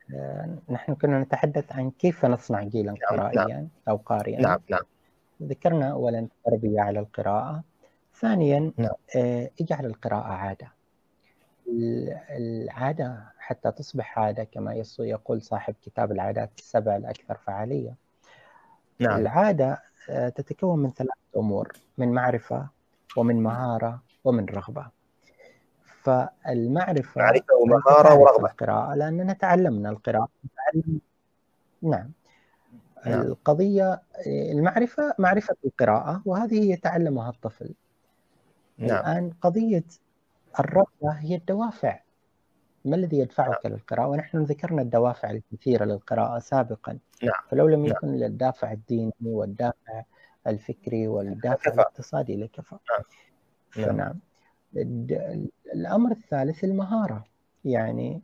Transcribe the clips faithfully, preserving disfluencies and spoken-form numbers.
آه، نحن كنا نتحدث عن كيف نصنع جيلا نعم نعم قرائيا أو قارئا. نعم نعم ذكرنا أولا التربية على القراءة. ثانيا نعم آه، اجعل القراءة عادة. العادة حتى تصبح عادة كما يقول صاحب كتاب العادات السبع الأكثر فعالية. نعم. العادة آه، تتكون من ثلاث أمور: من معرفة ومن مهارة ومن رغبة. فالمعرفة معرفة أنت ومهارة تعرف ورغبة. القراءة لأننا تعلمنا القراءة. نتعلم. نعم. نعم القضية المعرفة، معرفة القراءة، وهذه يتعلمها الطفل. نعم الآن قضية الرغبة هي الدوافع. ما الذي نعم يدفعك للقراءة؟ ونحن ذكرنا الدوافع الكثيرة للقراءة سابقا. نعم فلو لم نعم. يكن الدافع الديني والدافع الفكري والدافع كفى. الاقتصادي لكفى. نعم نعم فنعم. الأمر الثالث المهارة، يعني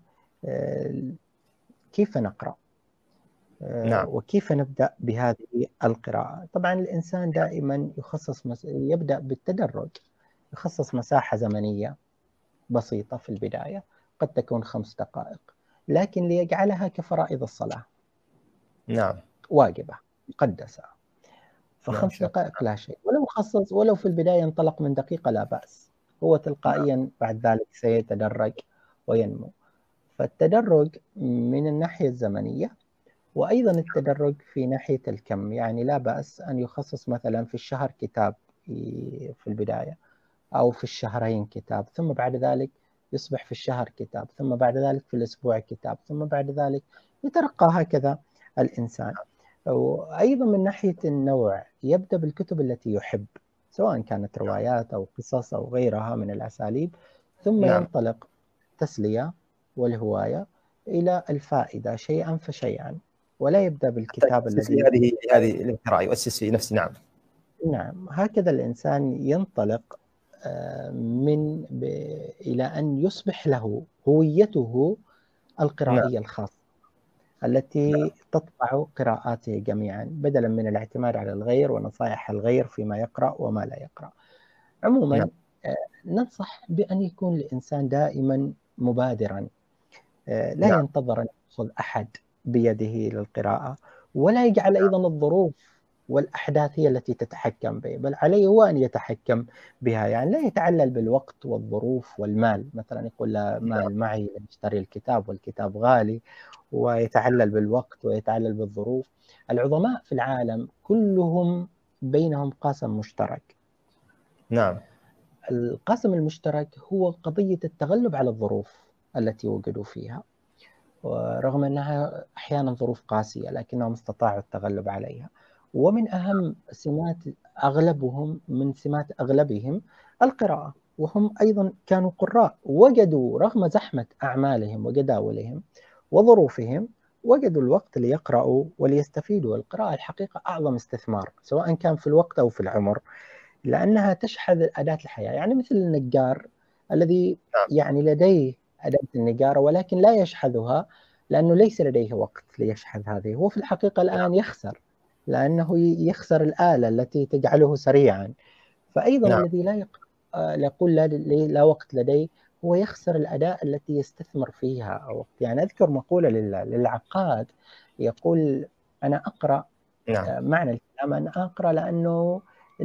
كيف نقرأ نعم وكيف نبدأ بهذه القراءة. طبعا الإنسان دائما يخصص مس... يبدأ بالتدرج، يخصص مساحة زمنية بسيطة في البداية، قد تكون خمس دقائق، لكن ليجعلها كفرائض الصلاة، نعم واجبة مقدسة. نعم فخمس شكرا. دقائق لا شيء، ولو خصص ولو في البداية انطلق من دقيقة لا بأس، هو نعم تلقائيا بعد ذلك سيتدرج وينمو. فالتدرج من الناحية الزمنية، وأيضا التدرج في ناحية الكم. يعني لا بأس أن يخصص مثلا في الشهر كتاب في البداية، أو في الشهرين كتاب، ثم بعد ذلك يصبح في الشهر كتاب، ثم بعد ذلك في الأسبوع كتاب، ثم بعد ذلك يترقى هكذا الإنسان. وأيضا من ناحية النوع يبدأ بالكتب التي يحب، سواء كانت روايات أو قصص أو غيرها من الأساليب، ثم نعم. ينطلق تسلية والهواية إلى الفائدة شيئا فشيئا، ولا يبدأ حتى بالكتاب يؤسس لي الذي. هذه هذه القراءة، يؤسس لي نفسي. نعم نعم، هكذا الإنسان ينطلق من ب... إلى أن يصبح له هويته نعم القرائية الخاصة التي تطبع قراءاته جميعا، بدلا من الاعتماد على الغير ونصائح الغير فيما يقرأ وما لا يقرأ. نعم عموما ننصح بأن يكون الإنسان دائما مبادرا، لا نعم. ينتظر أن يأخذ أحد بيده للقراءة، ولا يجعل أيضا الظروف والأحداث هي التي تتحكم به، بل عليه هو أن يتحكم بها. يعني لا يتعلل بالوقت والظروف والمال، مثلا يقول لا مال معي لأشتري الكتاب والكتاب غالي، ويتعلل بالوقت ويتعلل بالظروف. العظماء في العالم كلهم بينهم قاسم مشترك. نعم القاسم المشترك هو قضية التغلب على الظروف التي وجدوا فيها، ورغم أنها أحيانا ظروف قاسية لكنهم استطاعوا التغلب عليها. ومن أهم سمات أغلبهم من سمات أغلبهم القراءة، وهم أيضا كانوا قراء، وجدوا رغم زحمة أعمالهم وجداولهم وظروفهم وجدوا الوقت ليقرأوا وليستفيدوا. القراءة الحقيقة أعظم استثمار، سواء كان في الوقت أو في العمر، لأنها تشحذ أداة الحياة. يعني مثل النجار الذي يعني لديه أداة النجارة ولكن لا يشحذها لأنه ليس لديه وقت ليشحذ هذه. هو في الحقيقة الآن يخسر، لأنه يخسر الآلة التي تجعله سريعا. فأيضا نعم الذي لا يق... يقول لا, لا وقت لديه، هو يخسر الأداء التي يستثمر فيها وقت. يعني أذكر مقولة للعقاد يقول: أنا أقرأ، نعم معنى الكلام أنا أقرأ لأنه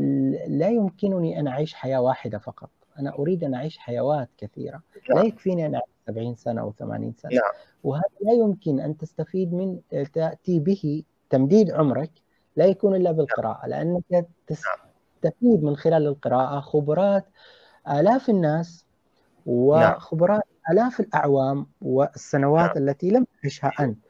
لا يمكنني أن أعيش حياة واحدة فقط، أنا أريد أن أعيش حيوات كثيرة. لا نعم يكفيني أن أعيش سبعين سنة أو ثمانين سنة، نعم وهذا لا يمكن أن تستفيد من تأتي به تمديد عمرك، لا يكون إلا بالقراءة، لأنك تستفيد من خلال القراءة خبرات آلاف الناس نعم وخبرات آلاف الأعوام والسنوات نعم التي لم تعيشها أنت.